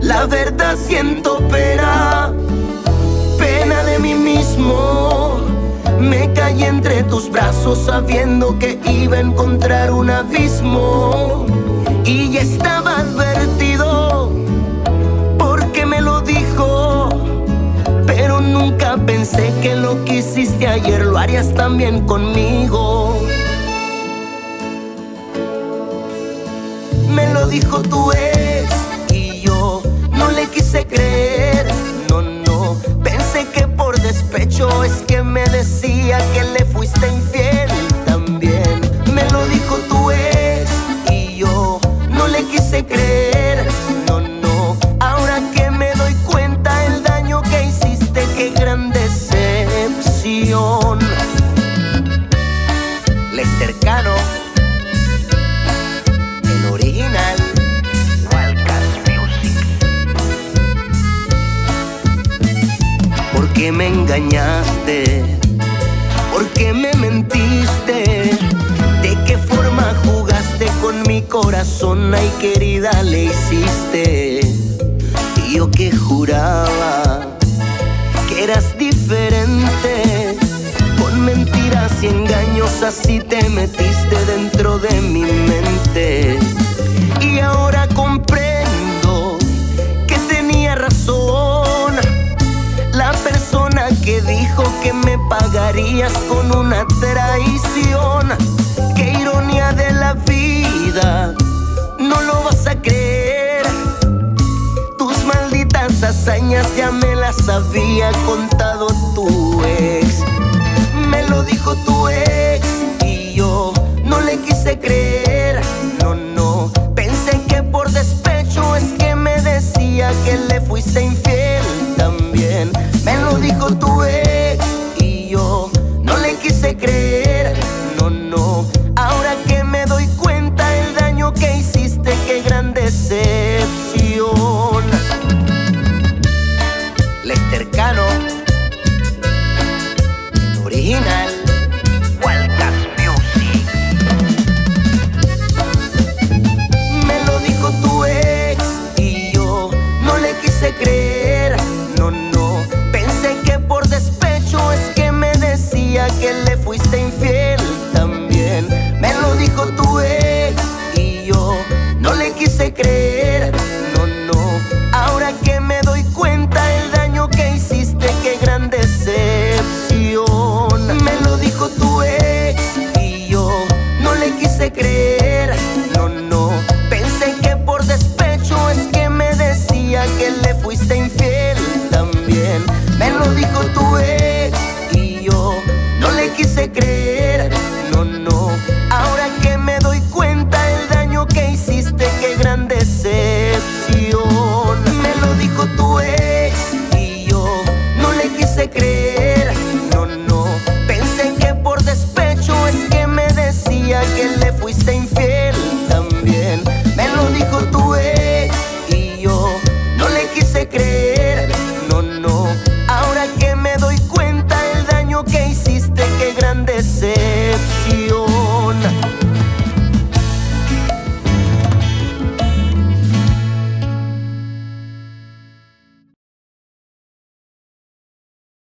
La verdad siento pena, pena de mí mismo. Me caí entre tus brazos sabiendo que iba a encontrar un abismo. Y ya estaba advertido porque me lo dijo, pero nunca pensé que lo que hiciste ayer lo harías también conmigo. Me lo dijo tu ex y yo no le quise creer. No, no, pensé que por despecho es que me decía que le fuiste infiel también. Me lo dijo tu ex y yo no le quise creer. No, no, ahora que me doy cuenta el daño que hiciste, qué gran decepción. Lester Cano, el original. Wildcats Music. ¿Por qué me engañaste? ¿Por qué me mentiste? ¿De qué forma jugaste con mi corazón? Ay, querida, le hiciste. Y yo que juraba que eras diferente. Con mentiras y engaños así te metiste dentro de mi mente. Y ahora comprendo que tenía razón la persona que dijo que me pagarías con una traición. Qué ironía de la vida, no lo vas a creer. Tus malditas hazañas ya me las había contado